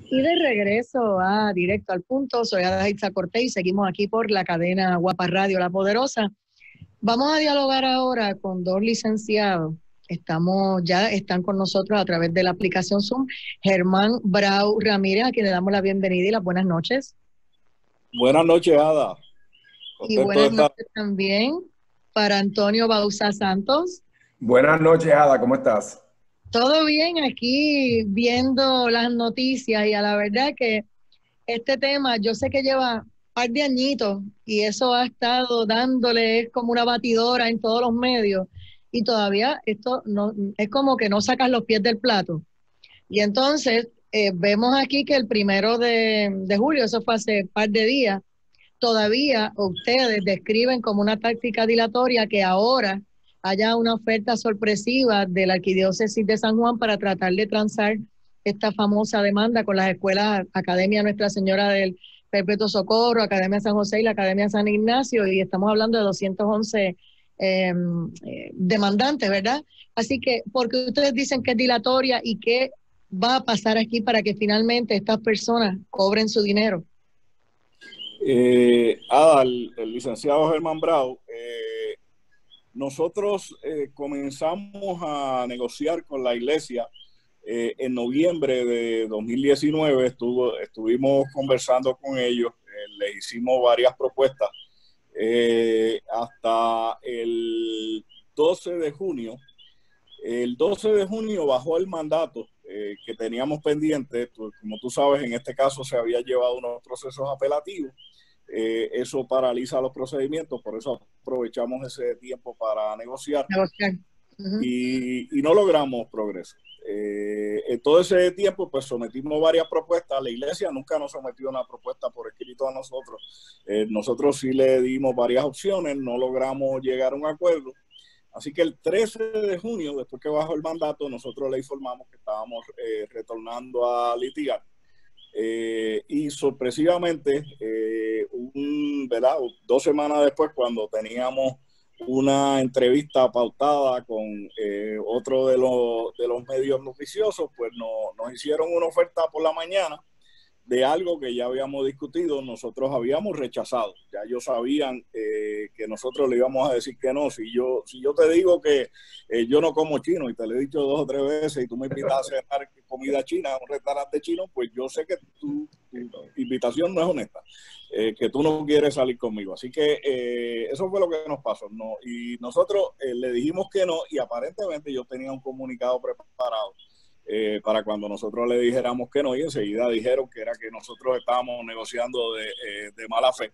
Y de regreso a Directo al Punto, soy Adaitza Cortés y seguimos aquí por la cadena Guapa Radio La Poderosa. Vamos a dialogar ahora con dos licenciados. Están con nosotros a través de la aplicación Zoom, Germán Brau Ramírez, a quien le damos la bienvenida y las buenas noches. Buenas noches, Ada. Y buenas noches también para Antonio Bauza Santos. Buenas noches, Ada, ¿cómo estás? Todo bien, aquí viendo las noticias y a la verdad que este tema yo sé que lleva un par de añitos y eso ha estado dándole, es como una batidora en todos los medios y todavía esto no es como que no sacas los pies del plato. Y entonces vemos aquí que el 1 de julio, eso fue hace un par de días, todavía ustedes describen como una táctica dilatoria que ahora haya una oferta sorpresiva de la Arquidiócesis de San Juan para tratar de transar esta famosa demanda con las escuelas Academia Nuestra Señora del Perpetuo Socorro, Academia San José y la Academia San Ignacio, y estamos hablando de 211 demandantes, ¿verdad? Así que, porque ustedes dicen que es dilatoria y qué va a pasar aquí para que finalmente estas personas cobren su dinero. Ada, el licenciado Germán Brau, nosotros comenzamos a negociar con la iglesia en noviembre de 2019. Estuvimos conversando con ellos, les hicimos varias propuestas hasta el 12 de junio. El 12 de junio bajó el mandato que teníamos pendiente. Como tú sabes, en este caso se había llevado unos procesos apelativos. Eso paraliza los procedimientos, por eso aprovechamos ese tiempo para negociar. Y no logramos progreso. En todo ese tiempo, pues sometimos varias propuestas. La iglesia nunca nos sometió una propuesta por escrito a nosotros. Nosotros sí le dimos varias opciones, no logramos llegar a un acuerdo. Así que el 13 de junio, después que bajó el mandato, nosotros le informamos que estábamos retornando a litigar. Y sorpresivamente, 2 semanas después, cuando teníamos una entrevista pautada con otro de los medios noticiosos, pues nos hicieron una oferta por la mañana de algo que ya habíamos discutido. Nosotros habíamos rechazado. Ya ellos sabían que nosotros le íbamos a decir que no. Si yo te digo que yo no como chino y te lo he dicho 2 o 3 veces y tú me invitas a cenar comida china a un restaurante chino, pues yo sé que tu invitación no es honesta, que tú no quieres salir conmigo. Así que eso fue lo que nos pasó, ¿no? Y nosotros le dijimos que no, y aparentemente yo tenía un comunicado preparado para cuando nosotros le dijéramos que no, y enseguida dijeron que era que nosotros estábamos negociando de mala fe,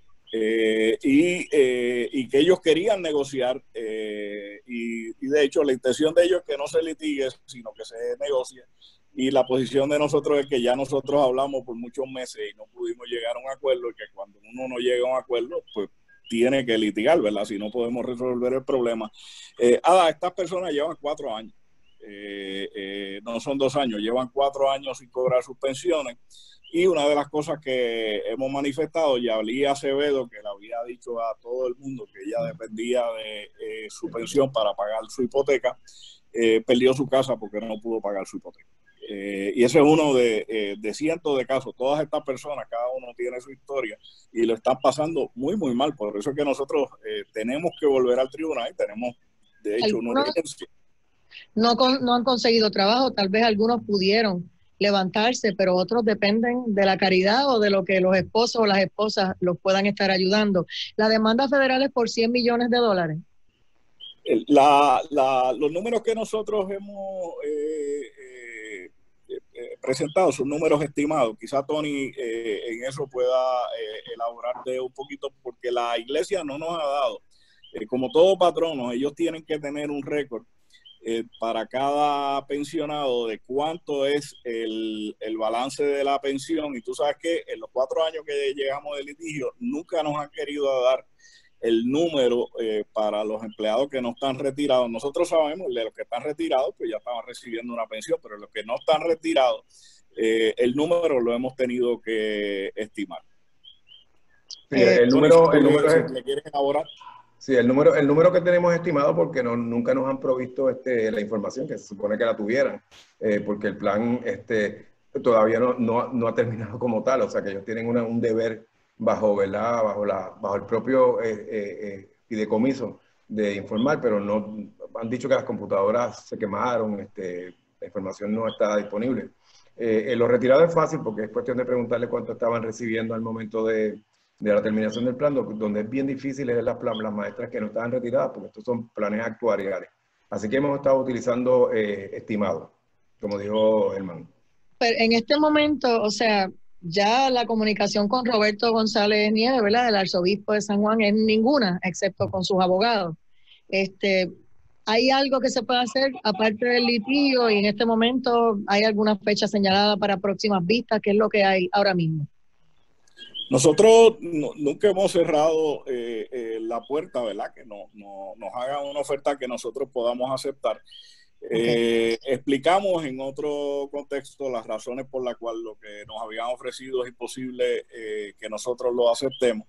y que ellos querían negociar, y de hecho la intención de ellos es que no se litigue, sino que se negocie. Y la posición de nosotros es que ya nosotros hablamos por muchos meses y no pudimos llegar a un acuerdo, y que cuando uno no llega a un acuerdo, pues tiene que litigar, ¿verdad? Si no podemos resolver el problema. Estas personas llevan 4 años. No son 2 años, llevan 4 años sin cobrar sus pensiones. Y una de las cosas que hemos manifestado, Yablí Acevedo, que le había dicho a todo el mundo que ella dependía de su pensión para pagar su hipoteca, perdió su casa porque no pudo pagar su hipoteca. Y ese es uno de cientos de casos. Todas estas personas, cada uno tiene su historia y lo están pasando muy, muy mal. Por eso es que nosotros tenemos que volver al tribunal. Tenemos, de hecho, una urgencia. No han conseguido trabajo, tal vez algunos pudieron levantarse, pero otros dependen de la caridad o de lo que los esposos o las esposas los puedan estar ayudando. La demanda federal es por $100 millones. Los números que nosotros hemos presentado son números estimados. Quizá Tony en eso pueda elaborarte un poquito, porque la iglesia no nos ha dado, como todo patrono, ellos tienen que tener un récord para cada pensionado de cuánto es el balance de la pensión. Y tú sabes que en los 4 años que llegamos de litigio nunca nos han querido dar el número para los empleados que no están retirados. Nosotros sabemos, de los que están retirados, pues ya estaban recibiendo una pensión, pero los que no están retirados, el número lo hemos tenido que estimar. Sí, el número si le quieren elaborar. Sí, el número que tenemos estimado, porque nunca nos han provisto la información, que se supone que la tuvieran, porque el plan, todavía no ha terminado como tal, o sea que ellos tienen un deber bajo, ¿verdad? Bajo el propio fideicomiso de informar, pero no han dicho que las computadoras se quemaron, la información no está disponible. Lo retirado es fácil porque es cuestión de preguntarle cuánto estaban recibiendo al momento de la terminación del plan, donde es bien difícil es las maestras que no estaban retiradas, porque estos son planes actuariales. Así que hemos estado utilizando estimados, como dijo Germán. Pero en este momento, o sea, ya la comunicación con Roberto González Nieves, ¿verdad? El arzobispo de San Juan, es ninguna, excepto con sus abogados. ¿Hay algo que se pueda hacer aparte del litigio y en este momento hay alguna fecha señalada para próximas vistas? ¿Qué es lo que hay ahora mismo? Nosotros nunca hemos cerrado la puerta, ¿verdad? Que nos hagan una oferta que nosotros podamos aceptar. Okay. Explicamos en otro contexto las razones por las cuales lo que nos habían ofrecido es imposible que nosotros lo aceptemos.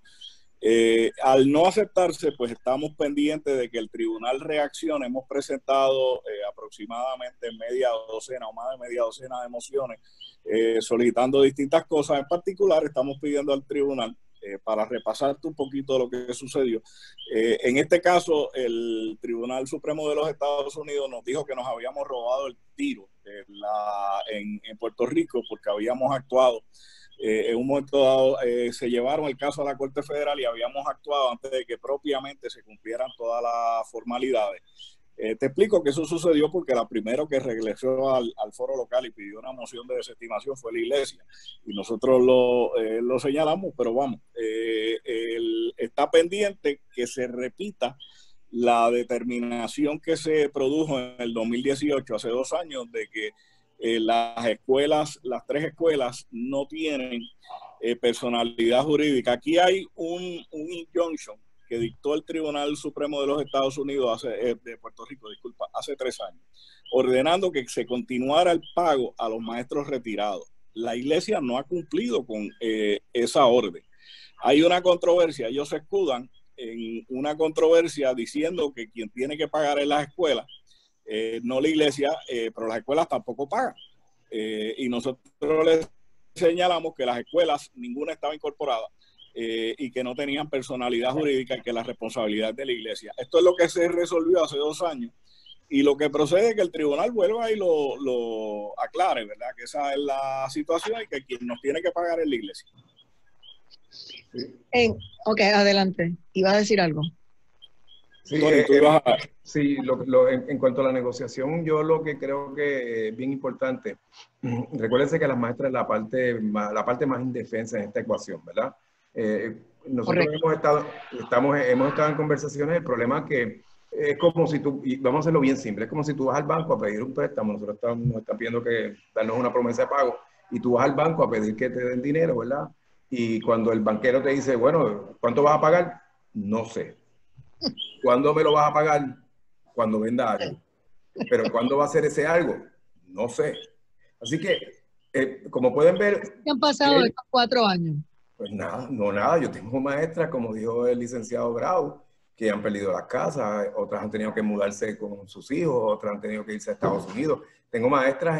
Al no aceptarse, pues estamos pendientes de que el tribunal reaccione. Hemos presentado aproximadamente media docena o más de media docena de mociones solicitando distintas cosas. En particular, estamos pidiendo al tribunal, para repasarte un poquito lo que sucedió. En este caso, el Tribunal Supremo de los Estados Unidos nos dijo que nos habíamos robado el tiro en Puerto Rico porque habíamos actuado. En un momento dado se llevaron el caso a la Corte Federal y habíamos actuado antes de que propiamente se cumplieran todas las formalidades. Te explico que eso sucedió porque la primera que regresó al foro local y pidió una moción de desestimación fue la iglesia. Y nosotros lo señalamos, pero vamos, está pendiente que se repita la determinación que se produjo en el 2018, hace 2 años, de que las tres escuelas no tienen personalidad jurídica. Aquí hay un injunction que dictó el Tribunal Supremo de los Estados Unidos, de Puerto Rico, disculpa, hace 3 años, ordenando que se continuara el pago a los maestros retirados. La iglesia no ha cumplido con esa orden. Hay una controversia, ellos se escudan en una controversia diciendo que quien tiene que pagar es las escuelas, no la iglesia, pero las escuelas tampoco pagan. Y nosotros les señalamos que las escuelas, ninguna estaba incorporada, y que no tenían personalidad jurídica y que la responsabilidad de la iglesia. Esto es lo que se resolvió hace 2 años y lo que procede es que el tribunal vuelva y lo aclare, ¿verdad? Que esa es la situación y que quien nos tiene que pagar es la iglesia. Ok, adelante. ¿Iba a decir algo? Sí, sí, en cuanto a la negociación, yo lo que creo que es bien importante, recuérdense que las maestras es la parte más indefensa en esta ecuación, ¿verdad? Nosotros hemos estado en conversaciones. El problema es que es como si tú, y vamos a hacerlo bien simple, es como si tú vas al banco a pedir un préstamo. Nosotros nos están pidiendo que darnos una promesa de pago y tú vas al banco a pedir que te den dinero, ¿verdad? Y cuando el banquero te dice, bueno, ¿cuánto vas a pagar? No sé. ¿Cuándo me lo vas a pagar? Cuando venda algo. Pero ¿cuándo va a ser ese algo? No sé. Así que, como pueden ver... ¿Qué han pasado estos 4 años? Pues nada. Yo tengo maestras, como dijo el licenciado Grau, que han perdido las casas, otras han tenido que mudarse con sus hijos, otras han tenido que irse a Estados Unidos. Tengo maestras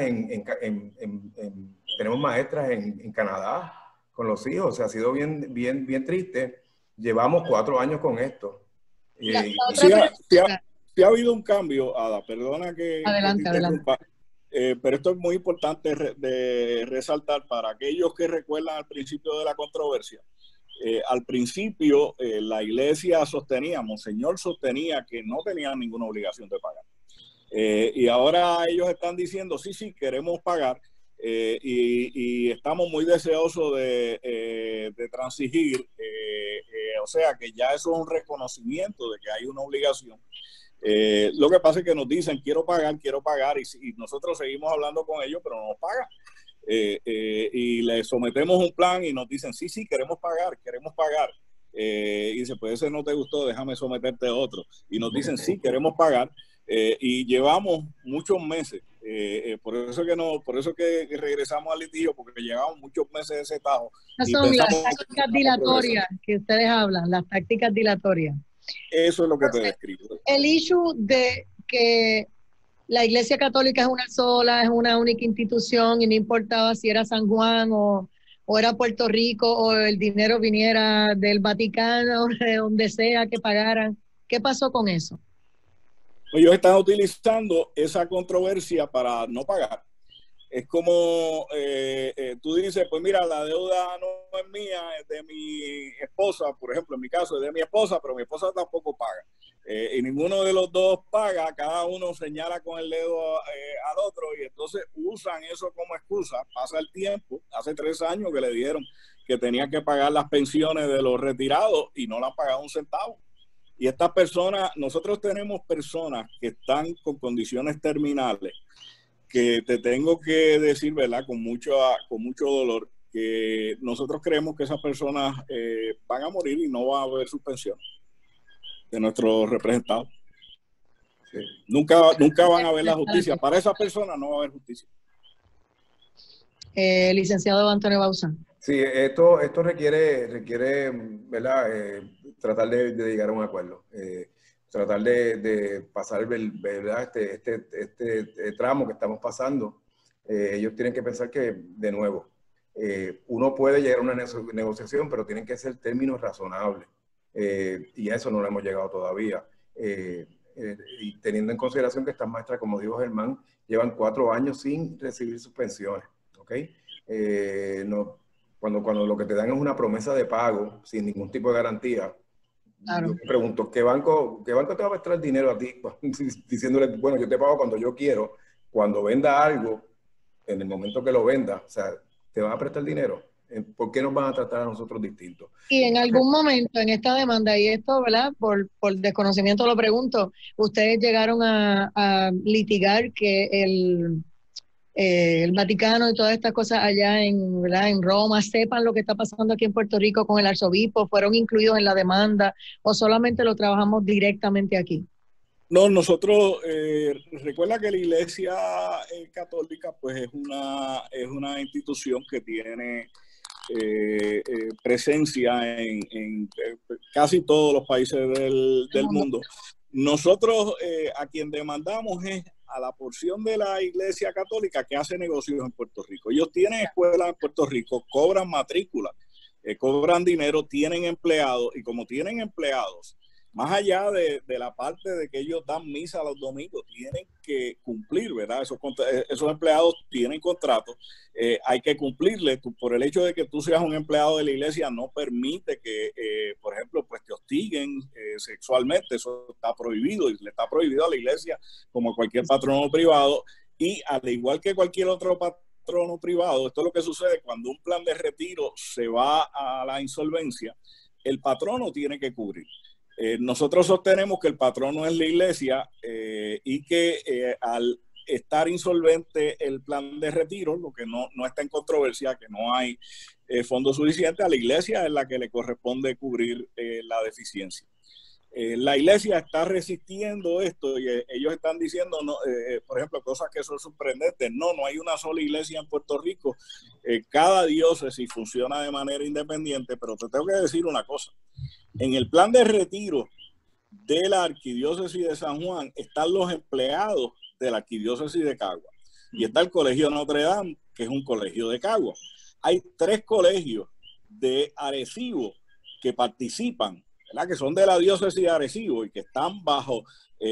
tenemos maestras en Canadá con los hijos. O sea, ha sido bien triste. Llevamos 4 años con esto. Sí ha habido un cambio, Ada, perdona que adelante. Pero esto es muy importante de resaltar para aquellos que recuerdan al principio de la controversia. Al principio la iglesia sostenía, Monseñor sostenía que no tenían ninguna obligación de pagar. Y ahora ellos están diciendo, sí, queremos pagar, y estamos muy deseosos de transigir. O sea que ya eso es un reconocimiento de que hay una obligación. Lo que pasa es que nos dicen quiero pagar y nosotros seguimos hablando con ellos pero no nos pagan, y les sometemos un plan y nos dicen sí, queremos pagar, y dice pues ese no te gustó, déjame someterte a otro, y nos dicen sí, queremos pagar, y llevamos muchos meses, por eso que regresamos al litigio, porque llevamos muchos meses de ese tajo. Esas son las tácticas dilatorias que ustedes hablan, las tácticas dilatorias. Eso es lo que te describo. El issue de que la Iglesia Católica es una sola, es una única institución y no importaba si era San Juan o era Puerto Rico o el dinero viniera del Vaticano, de donde sea que pagaran. ¿Qué pasó con eso? Ellos están utilizando esa controversia para no pagar. Es como tú dices, pues mira, la deuda no es mía, es de mi esposa, por ejemplo, en mi caso es de mi esposa, pero mi esposa tampoco paga. Y ninguno de los dos paga, cada uno señala con el dedo al otro y entonces usan eso como excusa. Pasa el tiempo, hace 3 años que le dijeron que tenía que pagar las pensiones de los retirados y no le han pagado un centavo. Y estas personas, nosotros tenemos personas que están con condiciones terminales, que te tengo que decir, ¿verdad? Con mucho dolor, que nosotros creemos que esas personas van a morir y no va a haber suspensión de nuestros representados. Sí. Nunca van a ver la justicia. Para esas personas no va a haber justicia. Licenciado Antonio Bauzá. Sí, esto requiere, ¿verdad? Tratar de llegar a un acuerdo. Tratar de pasar, ¿verdad? Este tramo que estamos pasando. Ellos tienen que pensar que, de nuevo, uno puede llegar a una negociación, pero tienen que ser términos razonables. Y a eso no lo hemos llegado todavía. Y teniendo en consideración que estas maestras, como dijo Germán, llevan 4 años sin recibir sus pensiones. ¿Ok? Cuando lo que te dan es una promesa de pago sin ningún tipo de garantía, claro. Yo me pregunto, ¿qué banco te va a prestar el dinero a ti? Diciéndole, bueno, yo te pago cuando yo quiero, cuando venda algo, en el momento que lo venda, o sea, ¿te van a prestar dinero? ¿Por qué nos van a tratar a nosotros distintos? Y en algún momento en esta demanda, y esto, ¿verdad? Por desconocimiento lo pregunto, ¿ustedes llegaron a litigar que el Vaticano y todas estas cosas allá ¿verdad? En Roma sepan lo que está pasando aquí en Puerto Rico con el arzobispo? ¿Fueron incluidos en la demanda o solamente lo trabajamos directamente aquí? No, nosotros, recuerda que la Iglesia Católica pues es una institución que tiene presencia en casi todos los países del mundo. Nosotros a quien demandamos es a la porción de la Iglesia Católica que hace negocios en Puerto Rico. Ellos tienen escuelas en Puerto Rico, cobran matrícula, cobran dinero, tienen empleados, y como tienen empleados, más allá de la parte de que ellos dan misa los domingos, tienen que cumplir, ¿verdad? Esos empleados tienen contratos, hay que cumplirle. Por el hecho de que tú seas un empleado de la iglesia no permite que, por ejemplo, pues te hostiguen sexualmente. Eso está prohibido y le está prohibido a la iglesia como cualquier patrono privado. Y al igual que cualquier otro patrono privado, esto es lo que sucede cuando un plan de retiro se va a la insolvencia, el patrono tiene que cubrir. Nosotros sostenemos que el patrono es la iglesia y que al estar insolvente el plan de retiro, lo que no está en controversia, que no hay fondos suficientes, a la iglesia es la que le corresponde cubrir la deficiencia. La iglesia está resistiendo esto y ellos están diciendo, no, por ejemplo, cosas que son sorprendentes. No hay una sola iglesia en Puerto Rico. Cada diócesis funciona de manera independiente, pero te tengo que decir una cosa. En el plan de retiro de la Arquidiócesis de San Juan están los empleados de la Arquidiócesis de Cagua y está el Colegio Notre Dame, que es un colegio de Cagua. Hay 3 colegios de Arecibo que participan, ¿verdad? Que son de la diócesis de Arecibo y que están bajo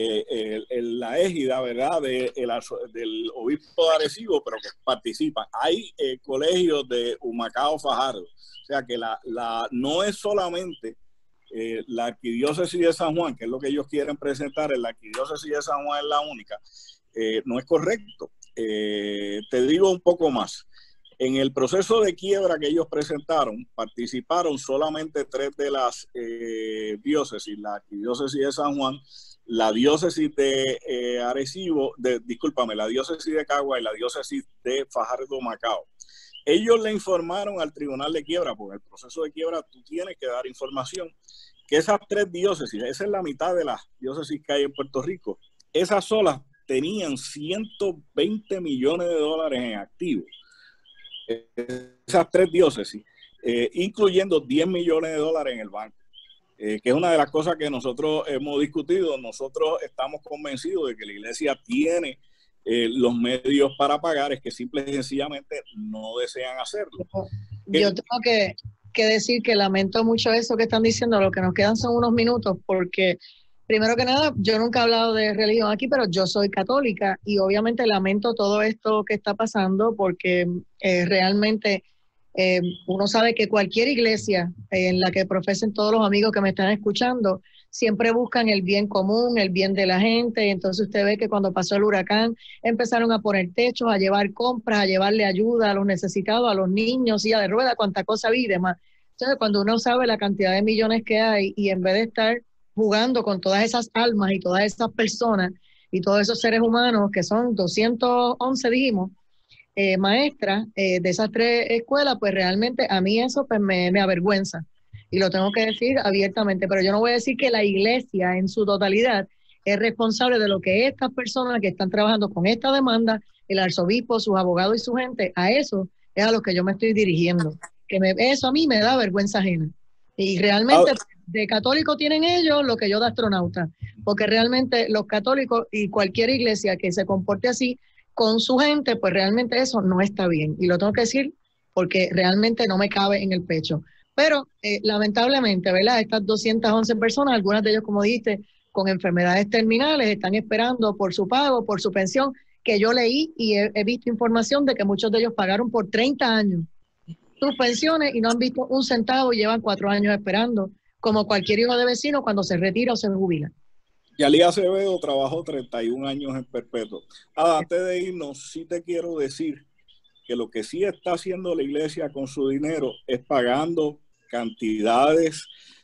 la égida, ¿verdad? Del obispo de Arecibo, pero que participan. Hay colegios de Humacao, Fajardo. O sea que no es solamente la Arquidiócesis de San Juan, que es lo que ellos quieren presentar, en la Arquidiócesis de San Juan es la única. No es correcto. Te digo un poco más. En el proceso de quiebra que ellos presentaron, participaron solamente 3 de las diócesis, la Arquidiócesis de San Juan, la diócesis de Arecibo, la diócesis de Cagua y la diócesis de Fajardo Macao. Ellos le informaron al tribunal de quiebra, porque en el proceso de quiebra tú tienes que dar información, que esas 3 diócesis, esa es la mitad de las diócesis que hay en Puerto Rico, esas solas tenían $120 millones en activos. Esas 3 diócesis, incluyendo $10 millones en el banco. que es una de las cosas que nosotros hemos discutido. Nosotros estamos convencidos de que la iglesia tiene los medios para pagar, es que simple y sencillamente no desean hacerlo. Yo tengo que decir que lamento mucho eso que están diciendo. Lo que nos quedan son unos minutos, porque primero que nada, yo nunca he hablado de religión aquí, pero yo soy católica y obviamente lamento todo esto que está pasando, porque realmente uno sabe que cualquier iglesia en la que profesen todos los amigos que me están escuchando, siempre buscan el bien común, el bien de la gente. Entonces usted ve que cuando pasó el huracán empezaron a poner techos, a llevar compras, a llevarle ayuda a los necesitados, a los niños, silla de ruedas, cuánta cosa vi y demás. Entonces cuando uno sabe la cantidad de millones que hay y en vez de estar jugando con todas esas almas y todas esas personas y todos esos seres humanos, que son 211 dijimos, maestras de esas 3 escuelas, pues realmente a mí eso pues me avergüenza. Y lo tengo que decir abiertamente, pero yo no voy a decir que la iglesia en su totalidad es responsable de lo que estas personas que están trabajando con esta demanda, el arzobispo, sus abogados y su gente, a eso es a lo que yo me estoy dirigiendo. Eso a mí me da vergüenza ajena. Y realmente de católico tienen ellos lo que yo de astronauta, porque realmente los católicos y cualquier iglesia que se comporte así con su gente, pues realmente eso no está bien. Y lo tengo que decir porque realmente no me cabe en el pecho. Pero lamentablemente, ¿verdad? Estas 211 personas, algunas de ellos, como dijiste, con enfermedades terminales, están esperando por su pago, por su pensión, que yo leí y he visto información de que muchos de ellos pagaron por 30 años sus pensiones y no han visto un centavo y llevan 4 años esperando, como cualquier hijo de vecino cuando se retira o se jubila. Yalí Acevedo trabajó 31 años en perpetuo. Antes de irnos, sí te quiero decir que lo que sí está haciendo la iglesia con su dinero es pagando cantidades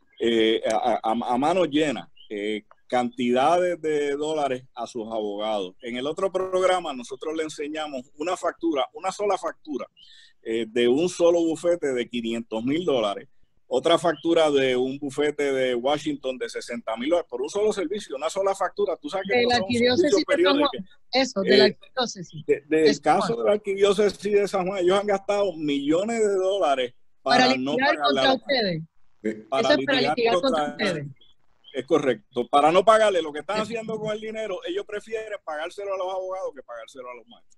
a mano llena, cantidades de dólares a sus abogados. En el otro programa nosotros le enseñamos una factura, una sola factura de un solo bufete de $500,000, otra factura de un bufete de Washington de $60,000 por un solo servicio, una sola factura. Tú sabes que de la arquidiócesis de San Juan, eso, de la arquidiócesis. Del caso de la arquidiócesis de San Juan, ellos han gastado millones de dólares para no pagarle contra ustedes. Para litigar contra ustedes. Es correcto. Para no pagarle lo que están haciendo con el dinero, ellos prefieren pagárselo a los abogados que pagárselo a los maestros.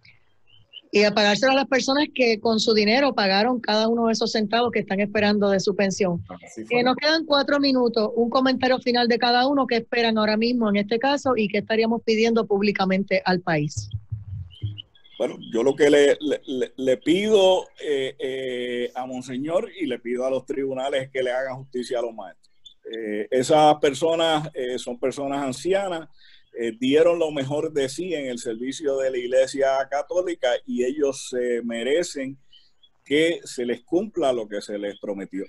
Y a pagárselo a las personas que con su dinero pagaron cada uno de esos centavos que están esperando de su pensión. Nos quedan 4 minutos. Un comentario final de cada uno. ¿Qué esperan ahora mismo en este caso y qué estaríamos pidiendo públicamente al país? Bueno, yo lo que le pido a Monseñor y le pido a los tribunales es que le hagan justicia a los maestros. Esas personas son personas ancianas, dieron lo mejor de sí en el servicio de la Iglesia Católica y ellos se merecen que se les cumpla lo que se les prometió.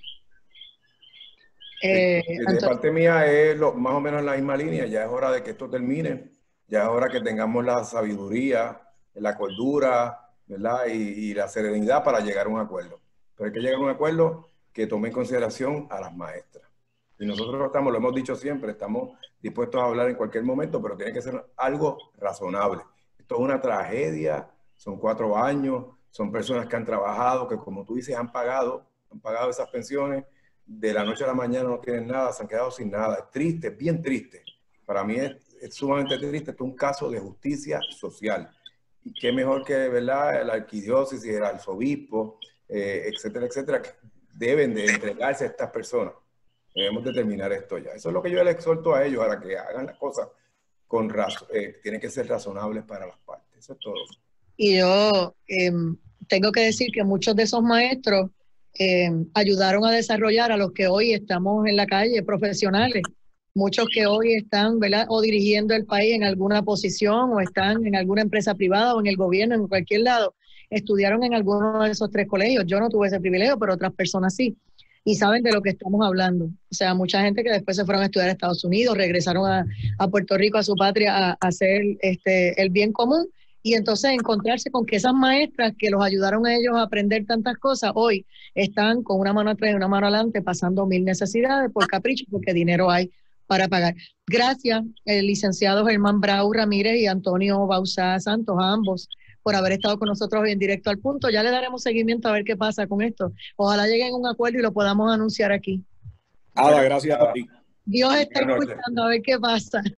De parte mía es más o menos en la misma línea. Ya es hora de que esto termine, ya es hora que tengamos la sabiduría, la cordura, ¿verdad? Y la serenidad para llegar a un acuerdo. Pero hay que llegar a un acuerdo que tome en consideración a las maestras. Y nosotros estamos, lo hemos dicho siempre, estamos dispuestos a hablar en cualquier momento, pero tiene que ser algo razonable. Esto es una tragedia, son 4 años, son personas que han trabajado, que como tú dices, han pagado esas pensiones, de la noche a la mañana no tienen nada, se han quedado sin nada. Es triste, es bien triste. Para mí es sumamente triste, esto es un caso de justicia social. Y qué mejor que, ¿verdad?, la arquidiócesis, el arzobispo, etcétera, etcétera, que deben de entregarse a estas personas. Debemos determinar esto ya. Eso es lo que yo les exhorto a ellos, a que hagan las cosas con razón. Tienen que ser razonables para las partes. Eso es todo. Y yo tengo que decir que muchos de esos maestros ayudaron a desarrollar a los que hoy estamos en la calle, profesionales. Muchos que hoy están, ¿verdad?, o dirigiendo el país en alguna posición o están en alguna empresa privada o en el gobierno, en cualquier lado, estudiaron en alguno de esos 3 colegios. Yo no tuve ese privilegio, pero otras personas sí. Y saben de lo que estamos hablando. O sea, mucha gente que después se fueron a estudiar a Estados Unidos, regresaron a Puerto Rico, a su patria, a hacer el bien común. Y entonces encontrarse con que esas maestras que los ayudaron a ellos a aprender tantas cosas, hoy están con una mano atrás y una mano adelante pasando 1000 necesidades por capricho, porque dinero hay para pagar. Gracias, licenciado Germán Brau Ramírez y Antonio Bauzá Santos, a ambos, por haber estado con nosotros en Directo al Punto. Ya le daremos seguimiento a ver qué pasa con esto. Ojalá lleguen a un acuerdo y lo podamos anunciar aquí. Nada, gracias a ti. Dios está escuchando, a ver qué pasa.